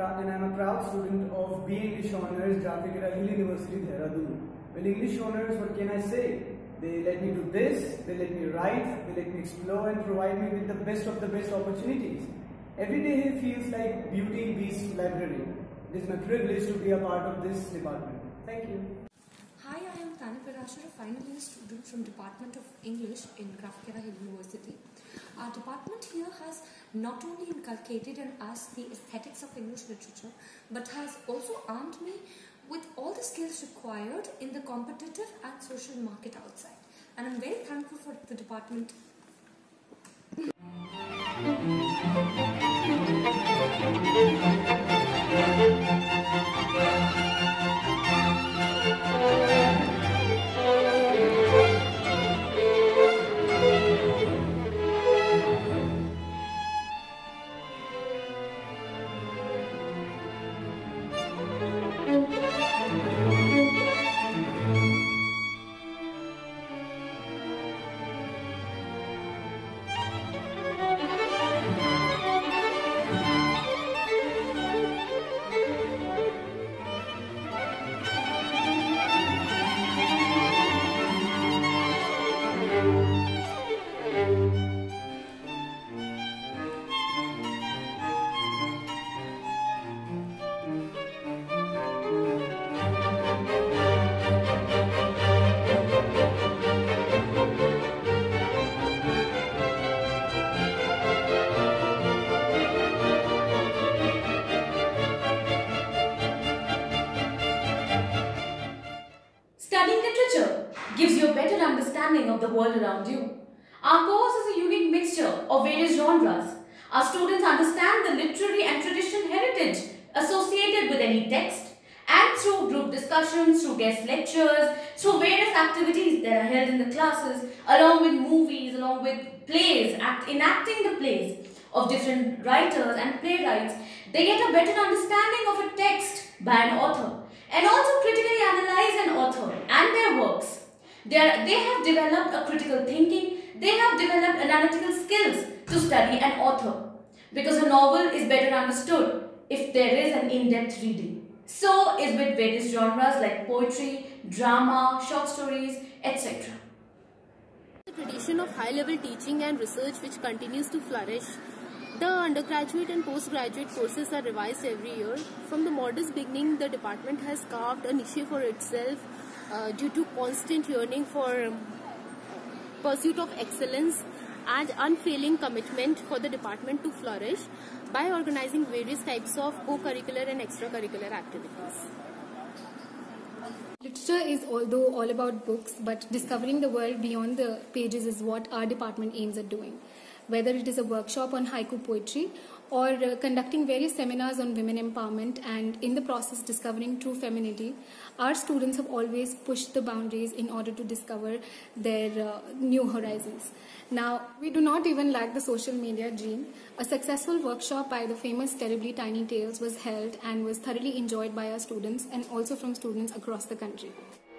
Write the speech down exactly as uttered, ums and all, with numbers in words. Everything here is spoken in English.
and I'm a proud student of B A English Honours, University, Dehradun. Well, English Honours, what can I say? They let me do this, they let me write, they let me explore and provide me with the best of the best opportunities. Every day here feels like Beauty Beast Library. It is my privilege to be a part of this department. Thank you. Hi, I am Tana Parashar, a final year student from Department of English in Grafkera University. Our department here has not only inculcated in us the aesthetics of English literature, but has also armed me with all the skills required in the competitive and social market outside. And I'm very thankful for the department. Studying literature gives you a better understanding of the world around you. Our course is a unique mixture of various genres. Our students understand the literary and traditional heritage associated with any text, and through group discussions, through guest lectures, through various activities that are held in the classes, along with movies, along with plays, act, enacting the plays of different writers and playwrights, they get a better understanding of a text by an author, and also critically analyze an author and their works. They, are, they have developed a critical thinking, they have developed analytical skills to study an author, because a novel is better understood if there is an in-depth reading. So is with various genres like poetry, drama, short stories, et cetera. The tradition of high-level teaching and research which continues to flourish. The undergraduate and postgraduate courses are revised every year. From the modest beginning, the department has carved a niche for itself uh, due to constant yearning for um, pursuit of excellence and unfailing commitment for the department to flourish by organizing various types of co-curricular and extracurricular activities. Literature is although all about books, but discovering the world beyond the pages is what our department aims at doing. Whether it is a workshop on haiku poetry or uh, conducting various seminars on women empowerment and in the process discovering true femininity, our students have always pushed the boundaries in order to discover their uh, new horizons. Now, we do not even lack the social media gene. A successful workshop by the famous Terribly Tiny Tales was held and was thoroughly enjoyed by our students and also from students across the country.